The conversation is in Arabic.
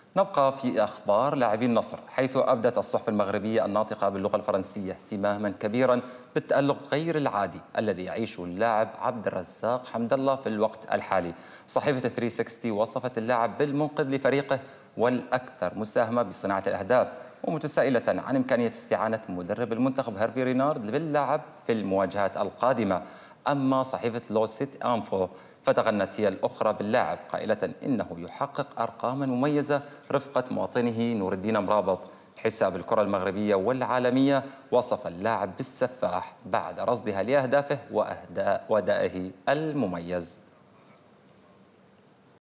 نبقى في أخبار لاعبي النصر، حيث أبدت الصحف المغربية الناطقة باللغة الفرنسية اهتماما كبيرا بالتألق غير العادي الذي يعيشه اللاعب عبد الرزاق حمد الله في الوقت الحالي. صحيفة 360 وصفت اللاعب بالمنقذ لفريقه والأكثر مساهمة بصناعة الأهداف، ومتسائلة عن إمكانية استعانة مدرب المنتخب هيرفي رينارد باللاعب في المواجهات القادمة. أما صحيفة لوسيت أنفو فتغنت هي الأخرى باللاعب قائلة إنه يحقق أرقاما مميزة رفقة مواطنه نور الدين مرابط. حساب الكرة المغربية والعالمية وصف اللاعب بالسفاح بعد رصدها لأهدافه وأدائه المميز.